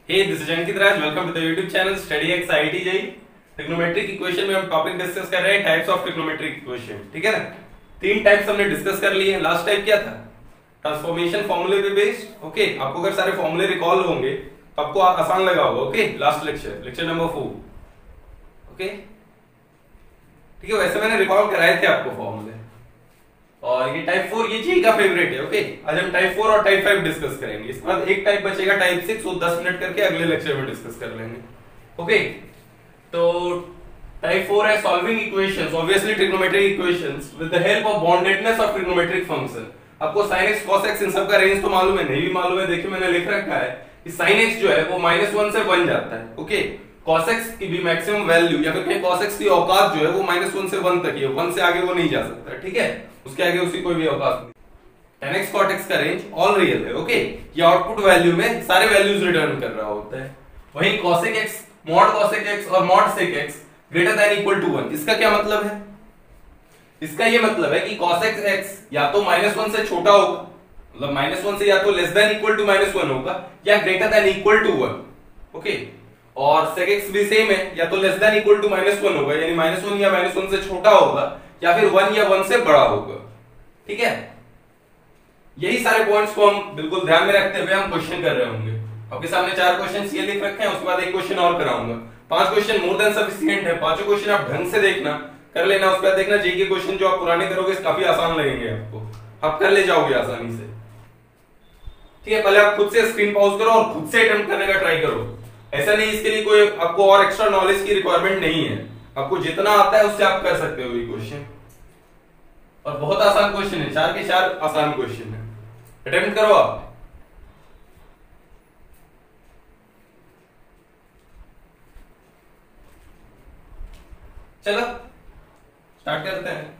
Hey, this is Ankit Raj. Welcome to the YouTube channel StudyX IIT JEE. Trigonometric equation में हम topic discuss कर रहे हैं types of trigonometric equation. ठीक है ना, तीन टाइप्स हमने डिस्कस कर लिए। लास्ट टाइप क्या था? ट्रांसफॉर्मेशन फॉर्मूले पे बेस्ड। ओके, आपको अगर सारे फॉर्मूले रिकॉल होंगे तो आपको आसान लगा होगा। Okay, last lecture number 4। Okay, ठीक है, वैसे मैंने रिकॉल कराए थे आपको फॉर्मूले। और ये टाइप 4 ये जी का फेवरेट है। ओके, आज हम टाइप 4 और टाइप 5 डिस्कस करेंगे। इसके बाद एक टाइप बचेगा टाइप 6, वो 10 मिनट करके अगले लेक्चर में डिस्कस कर लेंगे। ओके, तो टाइप 4 है solving equations, obviously trigonometric equations with the help of boundedness of trigonometric function. आपको sin x cos x इन सब का रेंज तो मालूम है, नहीं भी मालूम है देखिए मैंने लिख रखा है कि sin x जो है वो -1 से 1 जाता है। ओके, cos x की भी मैक्सिमम वैल्यू या फिर कहीं cos x की औकात जो है वो -1 से 1 तक ही है, 1 से आगे वो नहीं जा सकता। ठीक है, उसके आगे उसकी कोई भी औकात नहीं। tan x cot x का रेंज ऑल रियल है। ओके, ये आउटपुट वैल्यू में सारे वैल्यूज रिटर्न कर रहा होता है। वहीं cosec x, mod cosec x और mod sec x greater than equal to 1। इसका क्या मतलब है? इसका ये मतलब है कि cosec x या तो -1 से छोटा होगा, मतलब -1 से या तो लेस देन इक्वल टू -1 होगा या greater than equal to 1। Okay, और sec x भी सेम है, या तो लेस देन इक्वल टू -1 होगा यानी -1 या -1 से छोटा होगा या फिर 1 या 1 से बड़ा होगा। ठीक है, यही सारे पॉइंट्स को हम बिल्कुल ध्यान में रखते हुए हम क्वेश्चन कर रहे होंगे। आपके सामने 4 क्वेश्चंस ये लिख रखे हैं, उसके बाद एक क्वेश्चन और कराऊंगा। 5 क्वेश्चन मोर देन सफिशिएंट है। पांचों क्वेश्चन आप ढंग से देखना, कर लेना। उसके बाद देखना जी के क्वेश्चन जो आप पुराने करोगे काफी आसान लगेंगे आपको, आप कर ले जाओगे आसानी से। ठीक है, पहले आप खुद से स्क्रीन पॉज करो और खुद से अटेम्प्ट करने का ट्राई करो। ऐसा नहीं इसके लिए कोई आपको और एक्स्ट्रा नॉलेज की रिक्वायरमेंट नहीं है, आपको जितना आता है उससे आप कर सकते हो ये क्वेश्चन। और बहुत आसान क्वेश्चन है, 4 के 4 आसान क्वेश्चन है। अटेम्प्ट करो आप। चलो स्टार्ट करते हैं।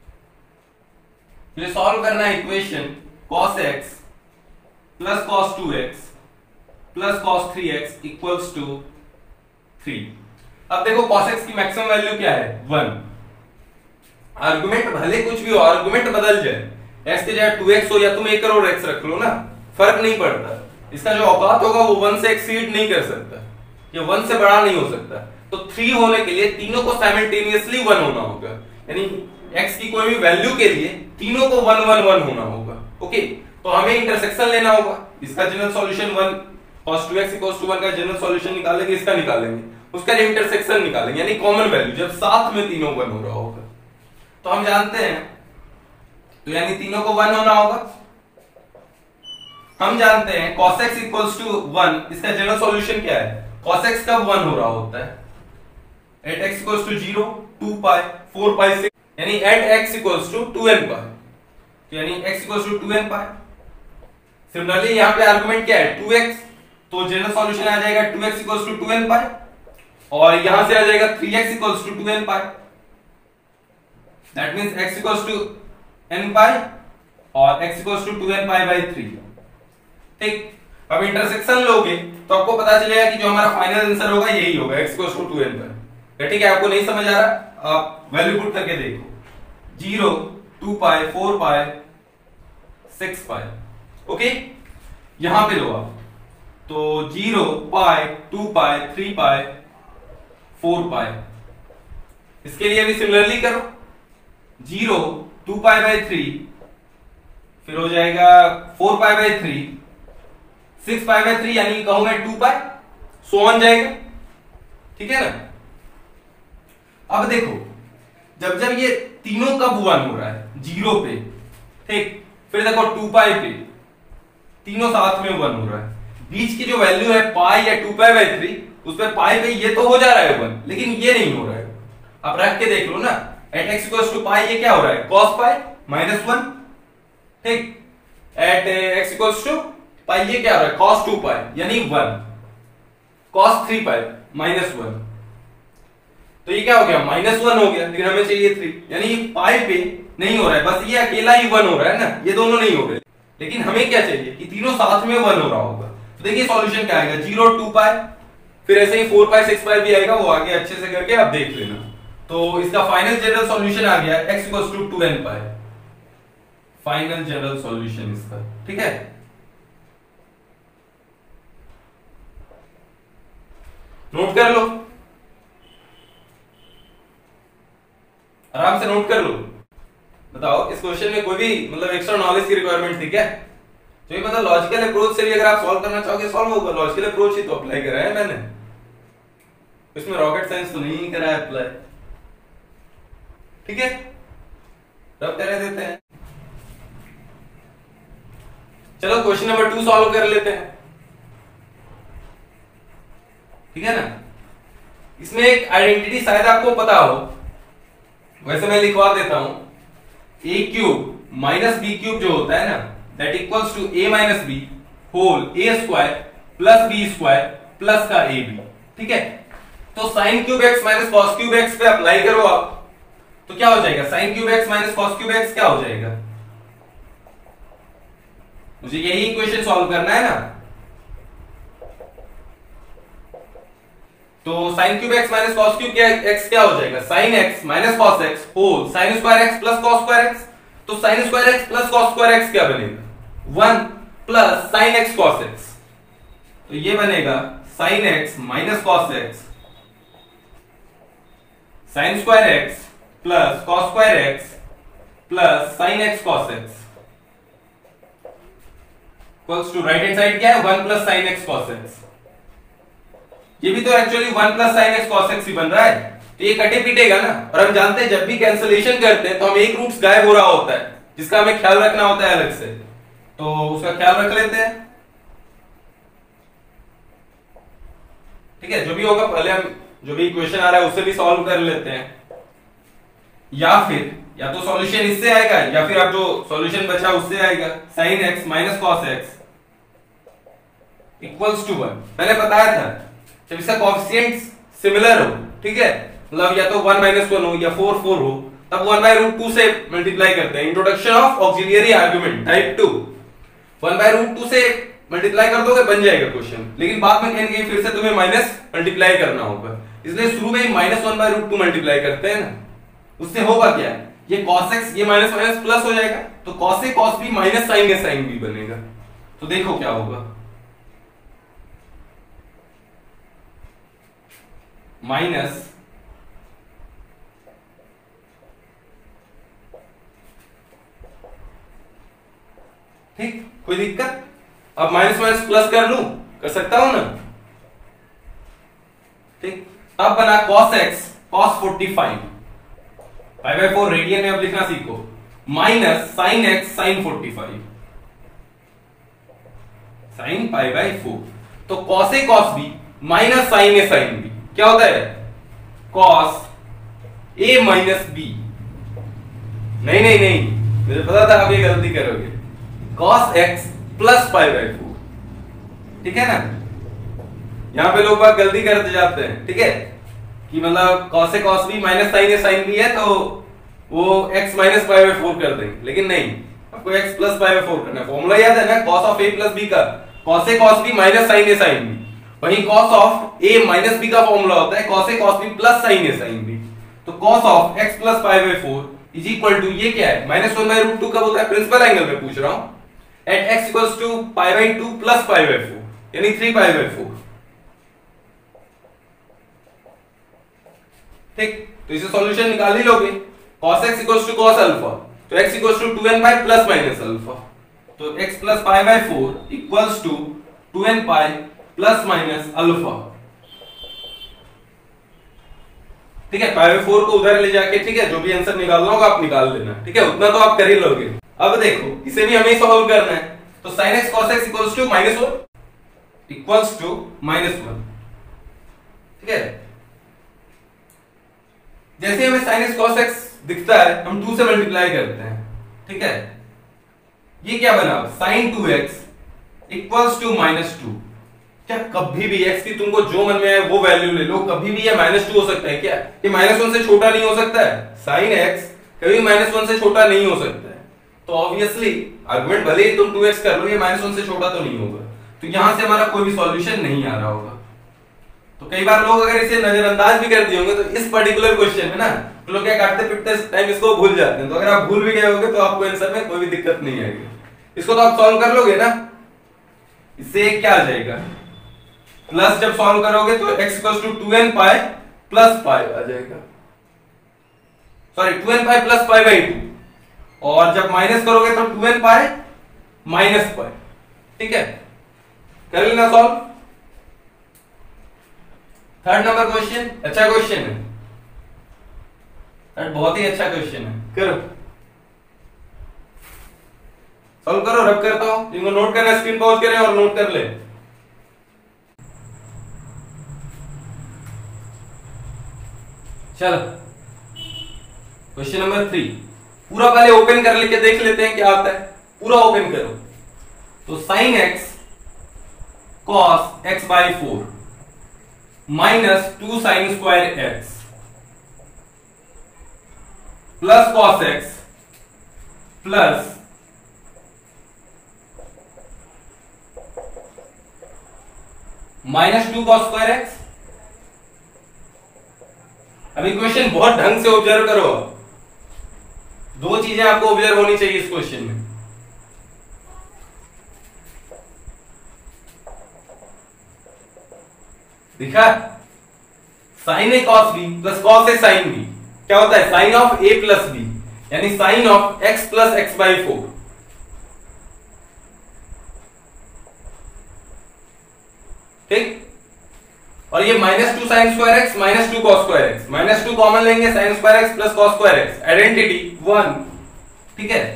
ये सॉल्व करना है equation cos x plus cos 2x plus cos 3x equals to 3। अब देखो cos x की मैक्सिमम वैल्यू क्या है? 1। आर्गुमेंट भले कुछ भी हो, आर्गुमेंट बदल जाए, x की जगह 2x हो या तुम 1 करोड़ x रख लो ना, फर्क नहीं पड़ता। इसका जो औकात होगा वो 1 से एक्सीड नहीं कर सकता, ये 1 से बड़ा नहीं हो सकता। तो 3 होने के लिए तीनों को साइमल्टेनियसली 1 होना होगा, यानी x की कोई भी वैल्यू के लिए तीनों को 1 1 1 होना होगा। ओके, तो हमें इंटरसेक्शन लेना होगा। इसका जनरल सॉल्यूशन 1, cos 2x = 1 का जनरल सॉल्यूशन निकालेंगे, इसका निकालेंगे, उसका इंटरसेक्शन निकालेंगे, यानी कॉमन वैल्यू जब साथ में तीनों 1 हो रहा होगा। तो हम जानते हैं, तो यानी तीनों को 1 होना होगा। हम जानते हैं cos x = 1, इसका जनरल सॉल्यूशन क्या है? cos x कब 1 हो रहा होता है? at x = 0, 2 पाई, 4 पाई 6, यानी at x = 2n पाई, तो यानी x = 2n पाई। सिमिलरली यहां पे आर्गुमेंट क्या है? 2x, तो जनरल सॉल्यूशन आ जाएगा 2x = 2n पाई, और यहां से आ जाएगा 3x = 2n pi. That means x = n pi और x = 2n पाई बाई 3। ठीक, अब इंटरसेक्शन लोगे तो आपको पता चलेगा कि जो हमारा फाइनल आंसर होगा यही होगा, x = 2n पाई। ठीक है, आपको नहीं समझ आ रहा आप वैल्यू पुट करके देखो, 0, 2 पाई, 4 पाई, 6 पाई। ओके, यहां पे लो आप, तो 0 पाई, 2 पाई, 3 पाई, 4 पाई। इसके लिए भी सिमिलरली करो, 0, 2 पाई बाई 3, फिर हो जाएगा 4 पाई बाई 3, 6 पाई बाई 3, यानी कहूंगा 2 पाई, सो ऑन जाएगा। ठीक है ना? अब देखो, जब जब ये तीनों कब 1 हो रहा है? 0 पे, ठीक, फिर देखो 2 पाई पे, तीनों साथ में 1 हो रहा है। बीच की जो वैल्यू है पाई या 2 पाई बाई 3, उस पे पाई पे ये तो हो जा रहा है 1, लेकिन ये नहीं हो रहा है। आप रख के देख लो ना, at x = पाई, ये क्या हो रहा है? cos पाई -1। ठीक, at x = पाई, ये क्या हो रहा है? cos 2 पाई, यानी 1, cos 3 पाई -1, तो ये क्या हो गया? -1 हो गया, लेकिन हमें चाहिए 3, यानी पाई पे नहीं हो रहा है, बस ये अकेला ही 1 हो रहा है ना, ये दोनों नहीं हो रहे। लेकिन हमें क्या चाहिए कि तीनों साथ में 1 हो रहा होगा। तो देखिए सॉल्यूशन क्या आएगा, 0, 2 पाई, फिर ऐसे ही 4 पाई, 6 पाई भी आएगा, वो आगे अच्छे से करके आप देख लेना। तो इसका फाइनल जनरल सॉल्यूशन आ गया x = 2n pi, final general solution इसका। ठीक है, नोट कर लो, आराम से नोट कर लो। बताओ इस क्वेश्चन में कोई भी मतलब एक्स्ट्रा नॉलेज की रिक्वायरमेंट थी क्या? तो ये मतलब लॉजिकल अप्रोच से भी अगर आप सॉल्व करना चाहोगे सॉल्व होगा। लॉजिकल अप्रोच ही तो अप्लाई करा है मैंने, इसमें रॉकेट साइंस तो नहीं करा है अप्लाई। ठीक है, रब कर देते हैं। चलो क्वेश्चन नंबर 2 सॉल्व कर लेते हैं। ठीक है ना, इसमें एक आइडेंटिटी शायद आपको पता हो, वैसे मैं लिखवा देता हूं। A cube minus b cube जो होता है ना, that equals to a minus b whole a square plus b square plus का ए बी। ठीक है, तो sine cube x minus cos cube x पे अप्लाई करो आप, तो क्या हो जाएगा? Sine cube x minus cos cube x क्या हो जाएगा? मुझे यही इक्वेशन सॉल्व करना है ना। तो sine cube x minus cos cube x क्या हो जाएगा? Sine x minus cos x whole sine square x plus cos square x. तो sine square x plus cos square x क्या बनेगा? 1 plus sine x cos x. तो ये बनेगा sine x minus cos x sine square x plus cos square x plus sine x cos x equals to right hand side क्या है? 1 plus sine x cos x. ये भी तो actually 1 plus sine x cos x ही बन रहा है, तो ये कटे पीटेगा ना। और हम जानते हैं जब भी कैंसलेशन करते हैं तो हम एक रूट्स गायब हो रहा होता है, जिसका हमें ख्याल रखना होता है अलग से, तो उसका ख्याल रख लेते हैं। ठीक है, जो भी होगा पहले हम जो भी इक्वेशन आ रहा है उससे भी सॉल्व कर लेते हैं, या फिर या तो सॉल्यूशन इससे आएगा या फिर आप जो सॉल्यूशन बचा उससे आएगा। Sine x minus cos x equals to 1। मैंने बताया था जब इसका कोएफिशिएंट्स सिमिलर हो, ठीक है, मतलब या तो 1 - 1 हो या 4 4 हो, तब 1/√2 से मल्टीप्लाई करते हैं। Introduction of auxiliary argument type 2, 1/√2 से मल्टीप्लाई कर दोगे बन जाएगा क्वेश्चन, लेकिन बाद में कहीं फिर से तुम्हें माइनस मल्टीप्लाई करना होगा, इसलिए शुरू में ही -1/√2 मल्टीप्लाई करते हैं ना। उससे होगा क्या? ये cos x ये माइनस माइनस प्लस हो जाएगा, तो cos a cos b minus sin a sin b बनेगा। तो देखो क्या होगा, माइनस ठीक, कोई दिक्कत? अब माइनस माइनस प्लस कर लूं, कर सकता हूं ना? ठीक, अब बना cos x cos 45 π/4 रेडियन में अब लिखना सीखो, minus sin x sin 45 sin π/4। तो cos a cos b minus sin a sin b क्या होता है? cos a minus b। नहीं नहीं नहीं, मुझे पता था आप ये गलती करोगे। cos x प्लस π/4, ठीक है ना? यहां पे लोग बात गलती करते जाते हैं, ठीक है, कि मतलब cos a cos b minus sin a sin b है तो वो x माइनस π/4 कर देंगे, लेकिन नहीं, आपको x प्लस π/4 करना है। फॉर्मूला याद है ना cos of a plus b का? cos a cos b minus sin a sin b। वहीं cos of a minus b का फॉर्मूला होता है cos a cos b plus sin a sin b। तो cos of x plus π/4 is equal to, ये क्या है? -1/√2 कब होता है? प्रिंसिपल एंगल में पूछ रहा हूं। At x equals to π/2 plus π/4 यानी 3π/4। ठीक, तो इसे सॉल्यूशन निकाल ही लोगे। cos x equals to cos alpha, तो x equals to 2n pi plus minus alpha, तो x plus π/4 equals to 2n pi plus minus alpha. ठीक है, π/4 को उधर ले जाके, ठीक है, जो भी आंसर निकालना होगा आप निकाल लेना, ठीक है, उतना तो आप कर ही लोगे। अब देखो इसे भी हमें सॉल्व करना है, तो sin x cos x equals to -1 equals to -1। ठीक है, जैसे हमें sin x cos x दिखता है हम 2 से मल्टीप्लाई करते हैं। ठीक है, ये क्या बना? sin 2x equals to -2। क्या कभी भी x की तुमको जो मन में आए वो वैल्यू ले लो, कभी भी ये -2 हो सकता है क्या? ये -1 से छोटा नहीं हो सकता है? sin x कभी -1 से छोटा नहीं हो सकता है, तो ऑब्वियसली आर्गुमेंट भले ही तुम 2x कर लो, ये -1 से छोटा तो नहीं होगा, तो यहां से हमारा कोई भी सॉल्यूशन नहीं आ रहा होगा। तो कई बार लोग अगर इसे नजरअंदाज भी कर दिए होंगे तो इस पर्टिकुलर क्वेश्चन में ना तो लोग क्या काटते पिटते टाइम इसको भूल जाते हैं, तो अगर आप भूल भी गए होगे तो आपको आंसर में कोई भी दिक्कत नहीं आएगी। इसको तो आप सॉल्व कर लोगे ना। इससे क्या आ जाएगा? प्लस जब सॉल्व करोगे तो x equals to 2n pi plus pi आ जाएगा, sorry 2n pi plus pi by 2, और जब माइनस करोगे तो 2n पाई माइनस पाई। ठीक है, कर लेना सॉल्व। थर्ड नंबर क्वेश्चन, अच्छा क्वेश्चन है, बहुत ही अच्छा क्वेश्चन है, करो सॉल्व करो, रब करता हूं, इनको नोट करना, स्क्रीन पॉज करें और नोट कर ले। चलो क्वेश्चन नंबर 3, पूरा पहले ओपन कर लेके देख लेते हैं क्या आता है। पूरा ओपन करो तो sin x cos x by 4 minus 2 sin square x plus cos x plus minus 2 cos square x। अभी क्वेश्चन बहुत ढंग से ऑब्जर्व करो, दो चीजें आपको ऑब्जर्व होनी चाहिए इस क्वेश्चन में। दिखा, sine a cos b plus cos a sine b क्या होता है, sine of a plus b, यानी sine of x plus x by 4। ठीक, और ये minus 2 sine square x minus 2 cos square x, minus 2 common लेंगे, sine square x plus cos square x, identity 1। ठीक है,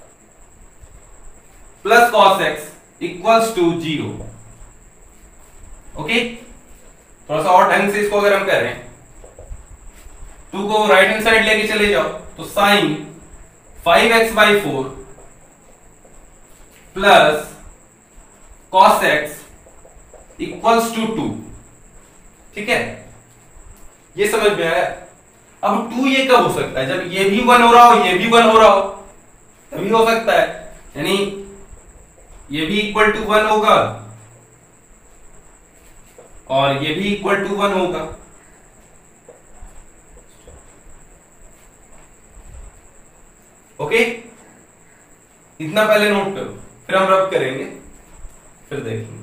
plus cos x equals to 0। Okay, थोड़ा सा और ढंग से इसको अगर हम करें, 2 को राइट हैंड साइड लेके चले जाओ तो sine 5x by 4 plus cos x equals to 2। ठीक है, ये समझ में आया। अब 2 ये कब हो सकता है, जब ये भी 1 हो रहा हो, ये भी 1 हो रहा हो, तभी हो सकता है, यानी ये भी इक्वल टू 1 होगा और ये भी इक्वल टू 1 होगा। ओके, इतना पहले नोट करो, फिर हम रब करेंगे, फिर देखेंगे।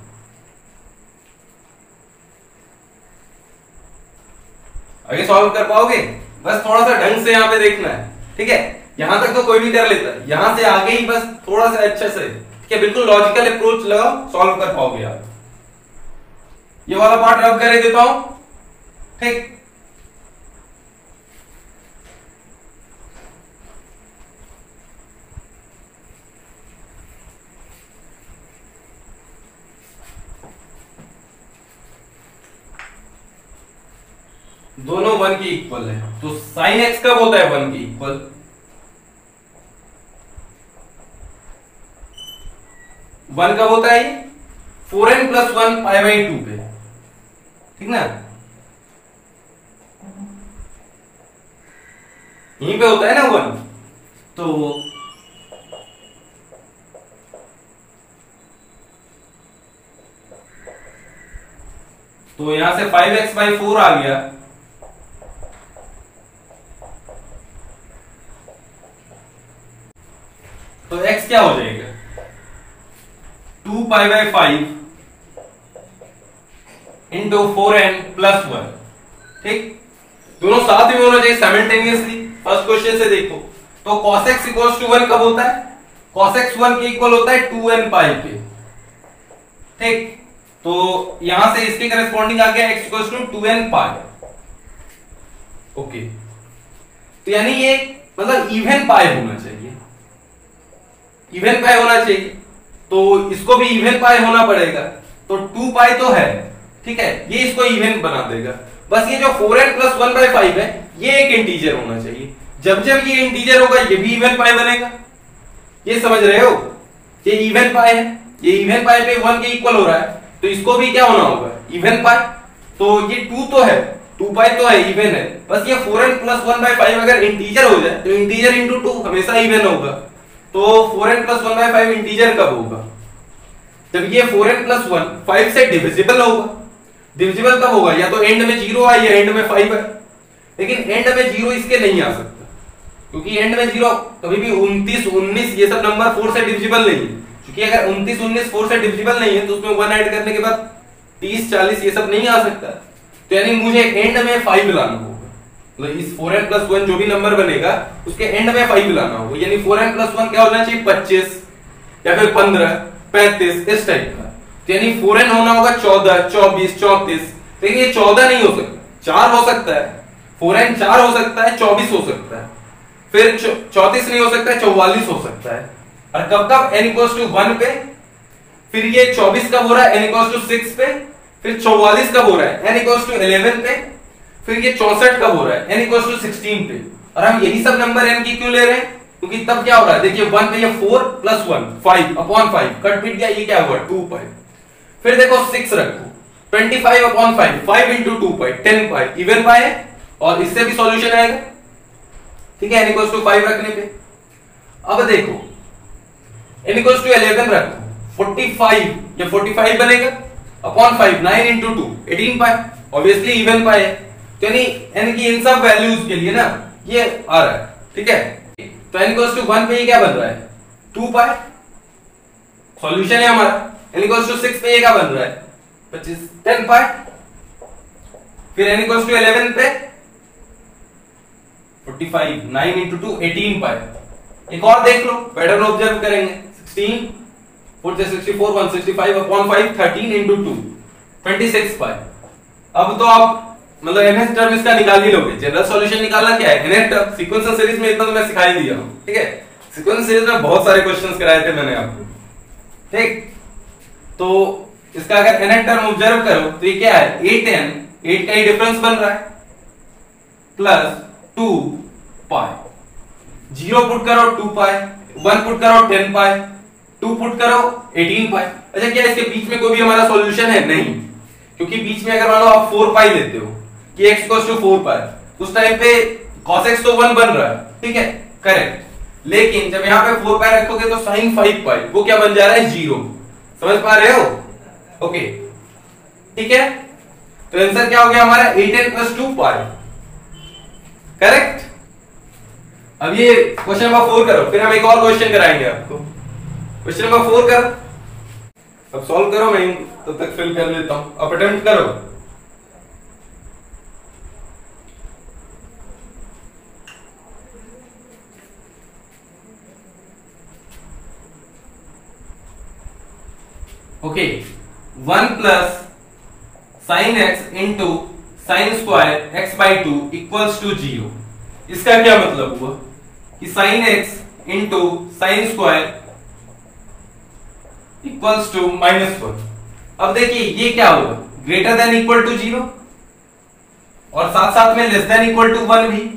आगे सॉल्व कर पाओगे, बस थोड़ा सा ढंग से यहां पे देखना है। ठीक है, यहां तक तो कोई भी कर लेता है, यहां से आगे ही बस थोड़ा सा अच्छे से, ठीक है, बिल्कुल लॉजिकल अप्रोच लगाओ, सॉल्व कर पाओगे आप। ये वाला पार्ट रब कर देता हूं। ठीक, दोनों 1 के इक्वल है, तो साइन एक्स कब होता है 1 के इक्वल, वन कब होता है, 4n प्लस 1 पाई बाई 2 पे। ठीक ना, यहीं पे होता है ना 1, तो यहां से 5x बाई 4 आ गया, तो x क्या हो जाएगा, 2 pi by 5 into 4n plus 1। ठीक, दोनों साथ में होना चाहिए साइमल्टेनियसली। फर्स्ट क्वेश्चन से देखो तो cos x इक्वल्स टू 1 कब होता है, cos x 1 के इक्वल होता है 2n पाई पे। ठीक, तो यहां से इसके करस्पॉन्डिंग आ गया x equals to 2n pi. Okay, तो यानी ये मतलब इवन पाई होना चाहिए, इवन पाई होना चाहिए, तो इसको भी इवन पाई होना पड़ेगा, तो 2 पाई तो है। ठीक है, ये इसको इवन बना देगा, बस ये जो 4n प्लस 1 बाई 5 है ये एक इंटीजर होना चाहिए, जब जब ये इंटीजर होगा ये भी इवन पाई बनेगा। ये समझ रहे हो, ये इवन पाई है, ये इवन पाई पे 1 के इक्वल हो रहा है, तो इसको भी क्या होना होगा, इवन पाई। तो ये 2 तो है, 2 पाई तो है, इवन है, बस ये 4n प्लस 1 बाई 5 अगर इंटीजर हो जाए तो इंटीजर इंटू 2 हमेशा इवन होगा। तो 4n प्लस 1 बाई 5 इंटीजर कब होगा, जब ये 4n प्लस 1 5 से डिविजिबल होगा। डिविजिबल कब होगा, या तो एंड में 0 है या एंड में 5 है, लेकिन एंड में 0 इसके नहीं आ सकता, क्योंकि एंड में 0 कभी भी 29 19 ये सब नंबर 4 से डिविजिबल नहीं है, क्योंकि अगर 29 19 4 से डिविजिबल नहीं है तो उसमें 1 ऐड करने के बाद 30 40 ये सब नहीं आ सकता, तो यानी मुझे एंड में 5 लाना होगा। मतलब इस 4n + 1 जो भी नंबर बनेगा उसके एंड में 5 लाना होगा, यानी 4n + 1 क्या होना चाहिए 25 या फिर 15 35 इस टाइप का। तो यानी 4n होना होगा 14 24 34। लेकिन ये 14 नहीं हो सकता, 4 हो सकता है, 4n 4 हो सकता है, 24 हो सकता है, फिर 34 नहीं हो सकता है, 44 हो सकता है। और कब कब n = 1 पे, फिर ये 24 कब हो रहा है n = 6 पे, फिर 44 कब हो रहा है n = 11 पे, फिर ये 64 कब हो रहा है n = 16 पे। और हम यही सब नंबर n की क्यों ले रहे हैं, क्योंकि तब क्या हो रहा है देखिए 1 पे ये 4 + 1 5/5 कट पिट गया, ये क्या हुआ 2 पाई। फिर देखो 6 रखो 25/5 5 × 2 पाई 10 पाई, इवन पाई है और इससे भी सॉल्यूशन आएगा, ठीक है n = 5 रखने पे। अब देखो n = 11 रखो 45, ये 45 बनेगा upon 5 9 × 2 18 pi, obviously even pi है, तो यानी n की इन सब वैल्यूज के लिए ना ये आ रहा है, ठीक है। तो n = 1 पे ये क्या बन रहा है 2 पाई, सॉल्यूशन है हमारा। n = 6 पे ये क्या बन रहा है 25 10 पाई, फिर n = 11 पे 45 9 × 2 18 पाई। एक और देख लो, पैटर्न ऑब्जर्व करेंगे 16 4 64 165/5 13 × 2 26 पाई। अब तो आप मतलब nth टर्म इसका निकाल ही लोगे। जनरल सॉल्यूशन निकालना क्या है nth टर्म, सीक्वेंशियल सीरीज में इतना तो मैं सिखा ही दिया हूं, ठीक है। सीक्वेंशियल सीरीज में बहुत सारे क्वेश्चंस कराए थे मैंने आपको, ठीक। तो इसका अगर nth टर्म ऑब्जर्व करो तो ये क्या है 8n, 8 का ही डिफरेंस बन रहा है प्लस 2 पाई, 0 पुट करो 2 पाई, 1 पुट करो 10 पाई, 2 पुट करो 18 पाई। अच्छा क्या इसके बीच में कोई भी हमारा सॉल्यूशन है? नहीं, क्योंकि बीच में अगर मान लो आप 4 पाई लेते हो कि x = 4 पाई, उस टाइम पे cos x तो 1 बन रहा है, ठीक है करेक्ट। लेकिन जब यहाँ पे 4 पाई रखोगे तो sin 5 पाई वो क्या बन जा रहा है 0। समझ पा रहे हो? ओके ठीक है, तो आंसर क्या हो गया हमारा 8n + 2 पाई, करेक्ट। अब ये क्वेश्चन नंबर 4 करो, फिर हम एक और क्वेश्चन कराएंगे आपको। क्वेश्चन नंबर 4 करो, अब सॉल्व करो, मैं तब तक फिल कर लेता हूं, अब अटेम्प्ट करो। Okay 1 + sin x × sin² x/2 = 0। इसका क्या मतलब हुआ कि sin x × sin² = -1। अब देखिए ये क्या होगा ग्रेटर देन इक्वल टू 0 और साथ साथ में लेस देन इक्वल टू 1 भी,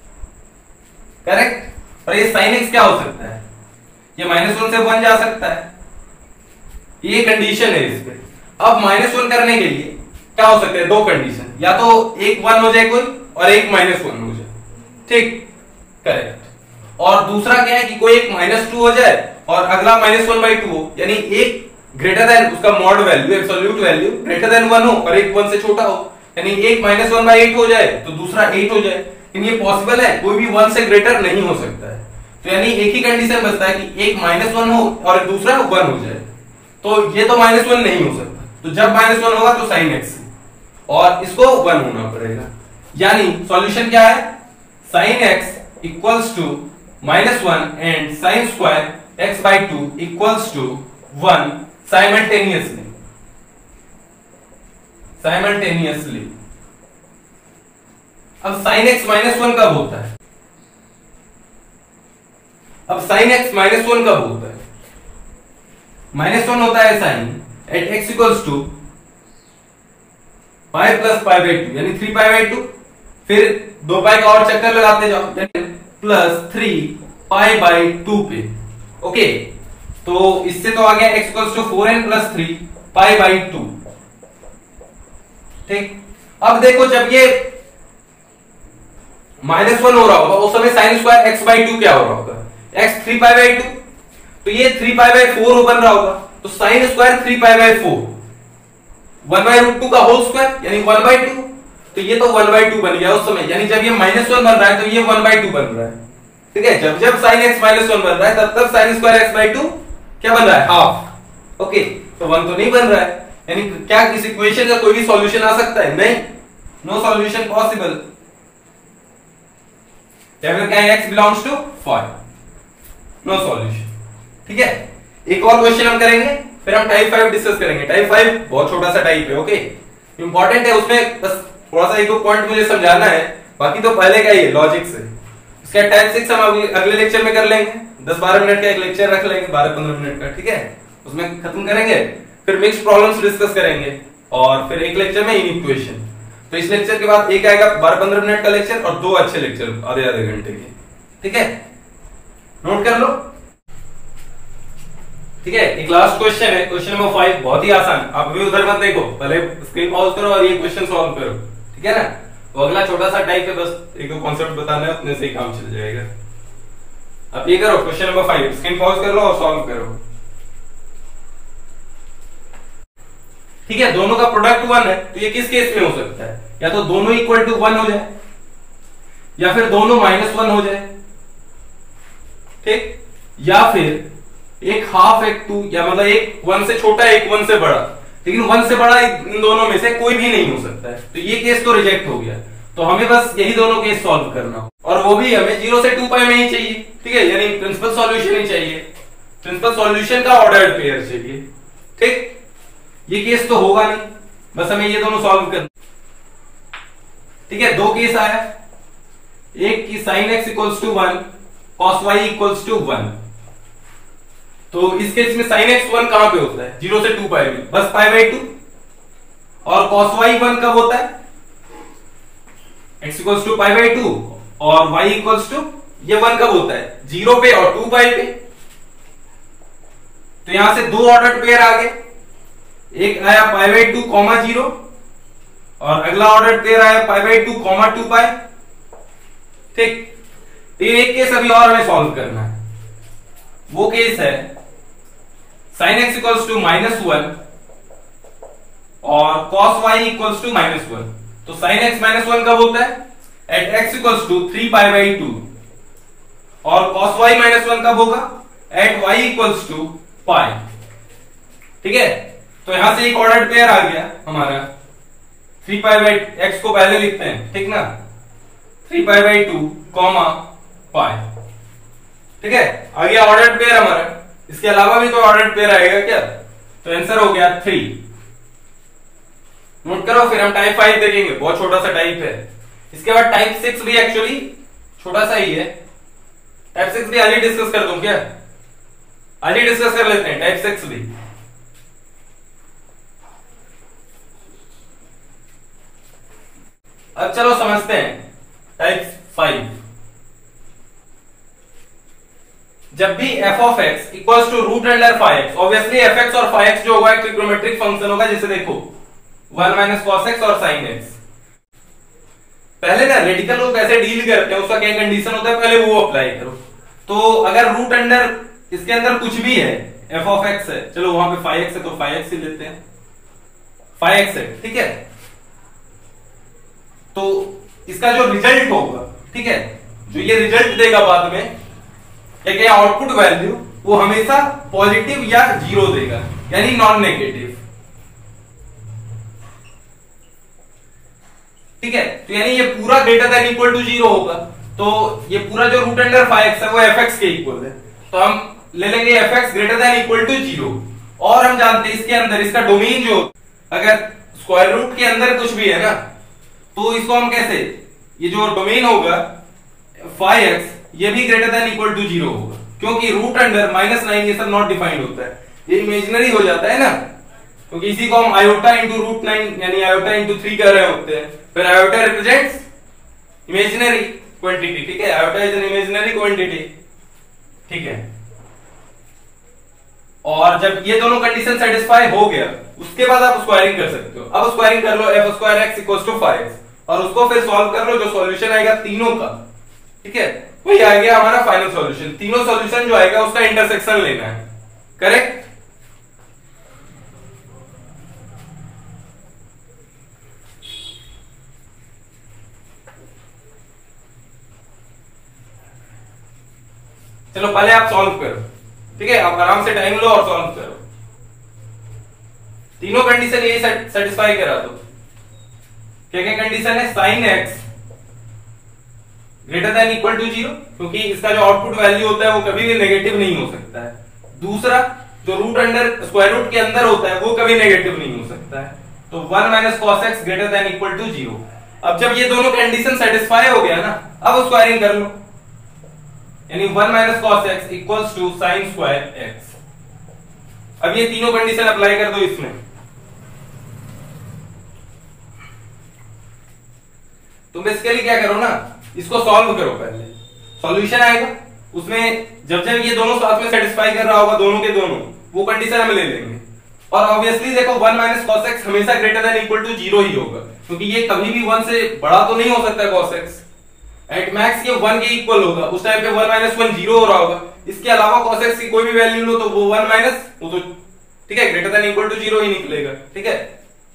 करेक्ट। और ये sin x क्या हो सकता है, ये -1 से 1 जा सकता है, ये कंडीशन है इस पे। अब -1 करने के लिए क्या हो सकता है, दो कंडीशन, या तो एक 1 हो जाए कोई और एक -1 हो जाए, ठीक करेक्ट। और दूसरा क्या है कि कोई एक -2 हो जाए और अगला -1/2 हो, यानी एक ग्रेटर देन उसका mod value absolute value greater than 1 हो और एक 1 से छोटा हो, यानी एक -1/8 हो जाए तो दूसरा 8 हो जाए। लेकिन ये पॉसिबल है, कोई भी 1 से ग्रेटर नहीं हो सकता है, तो यानी एक ही कंडीशन बचता है कि एक -1 हो और दूसरा 1 हो जाए, तो ये तो -1 नहीं हो सकता। तो जब -1 होगा तो sin x और इसको 1 होना पड़ेगा, यानी सॉल्यूशन क्या है sin x = -1 and sin² x/2 = 1 simultaneously. अब sin x -1 कब होता है, अब sin x -1 कब होता है, -1 होता है sin at x = pi + pi/2 यानी 3 फिर 2 पाई का और चक्कर लगाते जाओ +3 pi/2 पे। ओके तो इससे तो आ गया x = 4n + 3 pi/2, ठीक। अब देखो जब ये -1 हो रहा होगा उस समय sin² x/2 क्या हो रहा होगा, x 3 pi/2, तो ये 3 pi/4 बन रहा होगा, तो sin² 3 pi/4 1/√2 का होल स्क्वायर यानी 1/2, तो ये तो 1/2 बन गया उस समय, यानी जब ये -1 बन रहा है तो ये 1/2 बन रहा है, ठीक है। जब जब sin x -1 बन रहा है तब तब sin² x/2 क्या बन रहा है हाफ, ओके। तो 1 तो नहीं बन रहा है, यानी क्या इस इक्वेशन का कोई भी सॉल्यूशन आ सकता है? नहीं, नो सॉल्यूशन पॉसिबल। या फिर क्या है, x belongs to 5, no solution. ठीक है, एक और क्वेश्चन हम करेंगे, फिर हम टाइप 5 डिस्कस करेंगे। टाइप 5 बहुत छोटा सा टाइप है, ओके, इंपॉर्टेंट है, उसमें बस थोड़ा सा एक दो पॉइंट मुझे समझाना है, बाकी तो पहले का ही है, लॉजिक से। इसका टाइप 6 हम अगले लेक्चर में कर लेंगे, 10-12 मिनट का एक लेक्चर रख लेंगे, 12-15 मिनट का, ठीक है, उसमें खत्म करेंगे, फिर मिक्स्ड प्रॉब्लम्स डिस्कस करेंगे, और फिर एक लेक्चर में इन इक्वेशन। तो इस लेक्चर के बाद एक आएगा 12-15 मिनट का लेक्चर और 2 अच्छे लेक्चर आधे घंटे के, ठीक है, नोट कर लो। ठीक है, एक लास्ट क्वेश्चन है, क्वेश्चन नंबर 5, बहुत ही आसान। आप भी उधर मत देखो, पहले स्क्रीन पॉज करो और ये क्वेश्चन सॉल्व करो, ठीक है ना। वो अगला छोटा सा टाइप है, बस एक दो कॉन्सेप्ट बताना है, उतने से ही काम चल जाएगा। अब ये करो, क्वेश्चन नंबर 5, स्क्रीन पॉज कर लो और सॉल्व करो। ठीक है, दोनों का प्रोडक्ट 1 है, तो ये किस केस में हो सकता है? या तो दोनों इक्वल टू 1 हो जाए, या फिर दोनों -1 हो जाए, ठीक, या फिर एक हाफ एक 2, या मतलब एक 1 से छोटा एक 1 से बड़ा, लेकिन 1 से बड़ा इन दोनों में से कोई भी नहीं हो सकता है, तो ये केस तो रिजेक्ट हो गया। तो हमें बस यही दोनों केस सॉल्व करना, और वो भी हमें 0 से 2 पाई में ही चाहिए, ठीक है, यानी प्रिंसिपल सॉल्यूशन ही चाहिए, प्रिंसिपल सॉल्यूशन का ऑर्डर्ड पेयर चाहिए, ठीक। ये केस तो होगा नहीं, बस हमें ये दोनों सॉल्व करना, ठीक है। 2 केस आया, एक की sin x equals to 1, cos y equals to 1। तो इस केस में sin x 1 कहां पे होता है? 0 से 2 पाई में, बस π/2। और cos y 1 कब होता है? x इक्वल्स टू π/2, और y इक्वल्स टू, ये 1 कब होता है? 0 पे और 2 पाई पे। तो यहां से 2 ऑर्डर्ड पेयर आ गए, एक आया π/2, 0, और अगला ऑर्डर्ड पेयर आया π/2, 2 पाई, ठीक। एक केस अभी और हमें सॉल्व करना है, वो केस है sin x इक्वल्स टू -1 और cos y इक्वल्स टू -1। तो sin x -1 कब होता है? एट x इक्वल्स टू 3π/2, और cos y -1 कब होगा? At y equals to pi, ठीक है। तो यहां से एक ऑर्डर्ड पेयर आ गया हमारा, 3π/x को पहले लिखते हैं, ठीक ना, 3π/2, पाई, ठीक है, आ गया ऑर्डर्ड पेयर हमारा। इसके अलावा भी कोई ऑर्डर्ड पेयर आएगा क्या? तो आंसर हो गया 3। नोट करो, फिर हम टाइप 5 देखेंगे, बहुत छोटा सा टाइप है। इसके बाद टाइप 6 भी एक्चुअली छोटा सा ही है, टाइप 6 भी आज ही डिस्कस कर दूं क्या? आज ही डिस्कस कर लेते हैं टाइप 6 भी। अब चलो समझते हैं टाइप 5। जब भी f of x equals to root under 5x, obviously fx और 5x जो होगा एक ट्रिग्नोमेट्रिक फंक्शन होगा, जैसे देखो 1 माइनस cos x और sin x। पहले ना रेडिकल को कैसे डील करते हैं, उसका क्या कंडीशन होता है, पहले वो अप्लाई करो। तो अगर रूट अंडर इसके अंदर कुछ भी है, f ऑफ x है, चलो वहां पे 5x है तो 5x ही लेते हैं, 5x है, ठीक है। तो इसका जो रिजल्ट होगा, ठीक है, जो ये रिजल्ट देगा बाद में, क्या आउटपुट वैल्यू, वो हमेशा पॉजिटिव या 0 देगा, यानी नॉन नेगेटिव, ठीक है। तो यानी ये पूरा ग्रेटर देन इक्वल टू 0 होगा, तो ये पूरा जो रूट अंडर 5x है वो fx के इक्वल है, तो हम ले लेंगे fx greater than equal to 0। और हम जानते हैं इसके अंदर इसका डोमेन जो, अगर स्क्वायर रूट के अंदर कुछ भी है ना, तो इसको हम कैसे, ये जो डोमेन होगा 5x, ये भी ग्रेटर देन इक्वल टू 0 होगा, क्योंकि रूट अंडर -9 ये सब नॉट डिफाइंड होता है, ये इमेजिनरी हो जाता है ना, क्योंकि इसी को हम आयोटा इंटू रूट 9 यानी आयोटा इंटू 3 कर रहे होते हैं। फिर आयोटा रिप्रेजेंट्स इमेजिनरी क्वांटिटी, ठीक है, iota is an imaginary quantity, ठीक है। और जब ये दोनों कंडीशन सेटिस्फाई हो गया, उसके बाद आप स्क्वायरिंग कर सकते हो। अब स्क्वायरिंग कर लो f² x equals to 5x, और उसको फिर सॉल्व कर लो, जो सॉल्यूशन आएगा तीनों का, ठीक है, वही आ गया हमारा फाइनल सॉल्यूशन। तीनों सॉल्यूशन जो आएगा उसका इंटरसेक्शन लेना है, करेक्ट। चलो पहले आप सॉल्व करो, ठीक है, आप आराम से टाइम लो और सॉल्व करो, तीनों कंडीशन ये सेटिस्फाई करा दो। क्या क्या कंडीशन है? Sine x greater than equal to 0, क्योंकि इसका जो आउटपुट वैल्यू होता है वो कभी भी नेगेटिव नहीं हो सकता है। दूसरा, जो रूट अंडर स्क्वायर रूट के अंदर होता है वो कभी नेगेटिव नहीं हो सकता है। तो 1 minus cos x greater than equal to 0। अब जब ये दोनों कंडीशन सेटिस्फाई हो गया ना, अब स्क्वायरिंग कर लो, यानी 1 minus cos x equals to sine square x. अब ये तीनों कंडीशन अप्लाई कर दो इसमें, तुम बेसिकली क्या करो ना, इसको सॉल्व करो। पहले सॉल्यूशन आएगा, उसमें जब जब ये दोनों साथ में सेटिस्फाई कर रहा होगा, दोनों के दोनों, वो कंडीशन हम ले लेंगे। और ऑब्वियसली देखो 1 माइनस कॉस एक्स हमेशा ग्रेटर देन इक्वल टू 0 ही होगा, क्योंकि ये कभी भी 1 से बड़ा तो नहीं हो सकता कॉस एक्स। एट मैक्स ये 1 के इक्वल होगा, उस टाइम पे 1 माइनस 1 0 हो रहा होगा। इसके अलावा कॉस एक्स की कोई भी वैल्यू लो तो वो 1 माइनस, वो तो ठीक है ग्रेटर देन इक्वल टू 0 ही निकलेगा। ठीक है,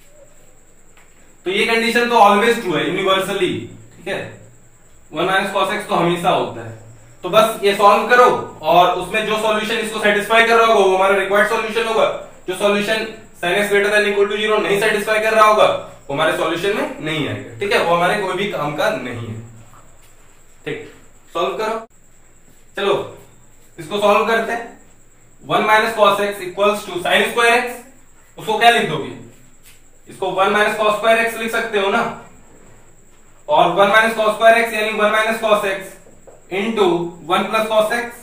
तो ये कंडीशन तो ऑलवेज ट्रू है, यूनिवर्सली। ठीक है, 1 माइनस कॉस एक्स तो हमेशा होता है। तो बस ये सॉल्व करो, और उसमें जो सॉल्यूशन इसको सेटिस्फाई कर रहा होगा वो हमारा रिक्वायर्ड सॉल्यूशन होगा। जो solution sin x greater than equal to 0 नहीं सेटिस्फाई कर रहा होगा वो हमारे सॉल्यूशन में नहीं आएगा। ठीक है, वो हमारे कोई भी काम का नहीं है। ठीक, सॉल्व करो। चलो इसको सॉल्व करते हैं। 1 minus cos x equals to sine square x, उसको क्या लिख दोगे? इसको 1 माइनस कॉस स्क्वायर एक्स लिख सकते हो ना, और 1 माइनस कॉस स्क्वायर एक्स यानी 1 minus cos x into 1 plus cos x.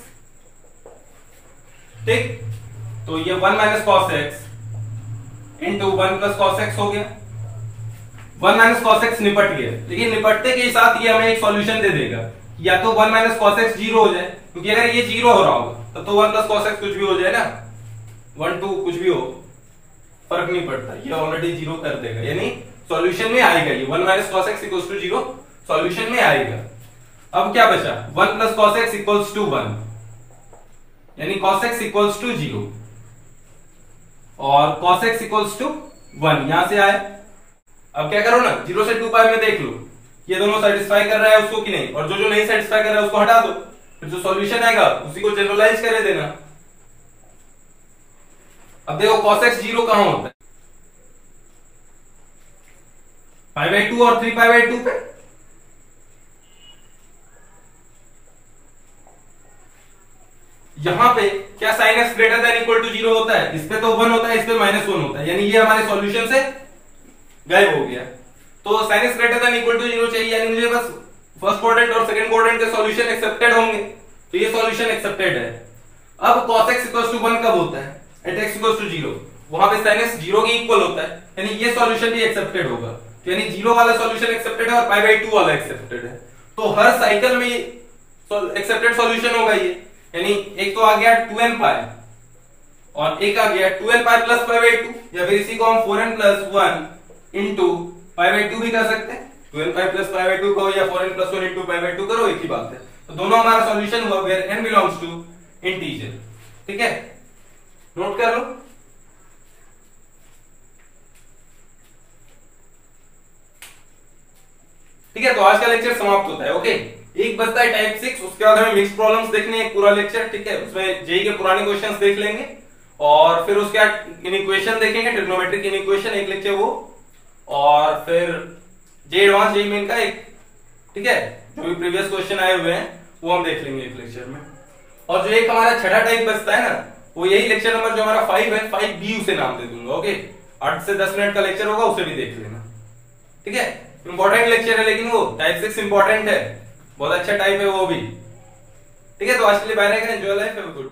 ठीक, तो ये 1 minus cos x into 1 plus cos x हो गया। 1 माइनस कॉस एक्स निपट गया, लेकिन निपटते के साथ ये हमें एक सॉल्यूशन दे देगा, या तो 1 माइनस कॉस एक्स 0 हो जाए, क्योंकि अगर ये 0 हो रहा होगा तब तो 1 प्लस कॉस एक्स कुछ भी हो जाए ना, 1 2 कुछ भी हो, फर्क नहीं पड़ता, ये ऑलरेडी 0 कर देगा, यानी सॉल्यूशन में आएगा। ये 1 minus cos x equals to 0 solution में आएगा। अब क्या बचा? 1 plus cos x equals to 1, यानी cos x इक्वल्स टू 0 और cos x इक्वल्स टू 1 यहां से आए। अब क्या करो ना, 0 से 2 पाई में देख लो ये दोनों सेटिस्फाई कर रहा है उसको कि नहीं, और जो जो नहीं सेटिस्फाई कर रहा है उसको हटा दो, फिर जो सॉल्यूशन आएगा उसी को जनरलाइज कर देना। अब देखो cos x 0 कहां होता है? π/2 और 3π/2 पे। यहां पे क्या sin x greater than equal to 0 होता है? इस पे तो 1 होता है, इस पे -1 होता है, यानी ये हमारे सॉल्यूशन से गायब हो गया। तो sin x greater than equal to 0 चाहिए, यानी मुझे बस फर्स्ट क्वाड्रेंट और सेकंड क्वाड्रेंट के सॉल्यूशन एक्सेप्टेड होंगे, तो ये सॉल्यूशन एक्सेप्टेड है। अब cos x इक्वल्स टू 1 कब होता है? एट x इक्वल्स टू 0, वहां पे sin x 0 के इक्वल होता है, यानी ये सॉल्यूशन भी एक्सेप्टेड होगा। तो यानी 0 वाला सॉल्यूशन एक्सेप्टेड है और π/2 वाला एक्सेप्टेड है, तो हर साइकिल में एक्सेप्टेड सॉल्यूशन होगा ये। यानी एक तो आ गया 2n पाई और एक आ गया 2n पाई प्लस π/2, या फिर इसी को हम 4n प्लस 1 इंटू π/2 भी कर सकते हैं। 2n पाई प्लस π/2 कहो या 4n प्लस 1 इंटू π/2 करो, एक ही बात है। तो दोनों हमारा सॉल्यूशन हुआ where n belongs to integer. ठीक है, नोट कर लो। ठीक है, तो आज का लेक्चर समाप्त होता है। ओके, एक बचता है टाइप 6, उसके बाद हमें मिक्स प्रॉब्लम्स देखने हैं पूरा लेक्चर। ठीक है, उसमें जेई के पुराने क्वेश्चंस देख लेंगे और फिर उसके बाद इनइक्वेशन देखेंगे, ट्रिग्नोमेट्रिक इनइक्वेशन एक लेक्चर वो, और फिर जे एडवांस जेई मेन का एक, ठीक है, जो भी प्रीवियस क्वेश्चन आए हुए हैं वो हम देख लेंगे एक लेक्चर में। और जो एक हमारा छठा टाइप बचता है ना, वो यही लेक्चर नंबर जो हमारा 5 है, 5B उसे नाम दे दूंगा। ओके, 8 से 10 मिनट का लेक्चर होगा, उसे भी देख लेना। ठीक है, इंपॉर्टेंट लेक्चर है, लेकिन वो टाइप 6 इंपॉर्टेंट है, बहुत अच्छा टाइप है वो भी। ठीक है, तो आज के लिए bye, enjoy life, have a good